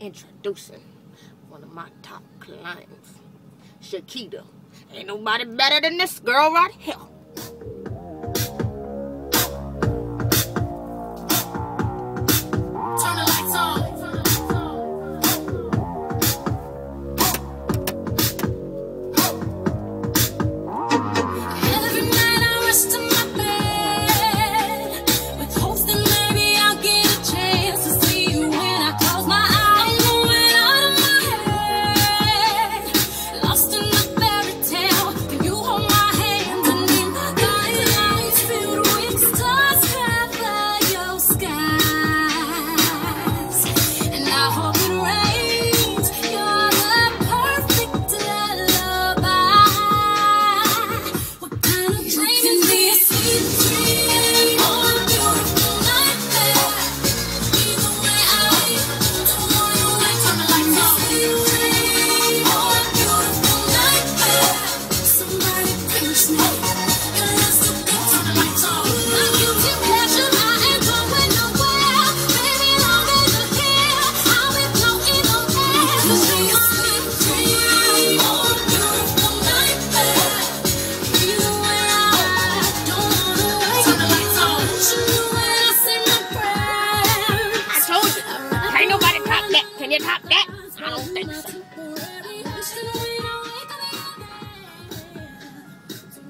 Introducing one of my top clients, Shaquille. Ain't nobody better than this girl right here. Turn the lights on. Every night I rest in my bed with hopes that maybe I'll get a chance to see you when I close my eyes. I'm moving out of my head, lost in the fairy tale. Can you hold my hand and in my guiding eyes filled with stars cover your skies? And I hope it rains. You're the perfect lullaby. What kind of dream is this? Sweet dream or a beautiful nightmare? Either way, I don't wanna wait. Turn the lights on. Sweet dream or a beautiful nightmare? Somebody pinch me. Your love's so good. Turn the lights on. My guilty pleasure, I ain't going nowhere. Baby, long as you're here, I'll be floating on air. Could be a sweet dream or a beautiful nightmare. Either way, I don't wanna wait. Turn the lights on. You know when I say my prayers. I told you, can't nobody top that. Can you top that? I don't think so.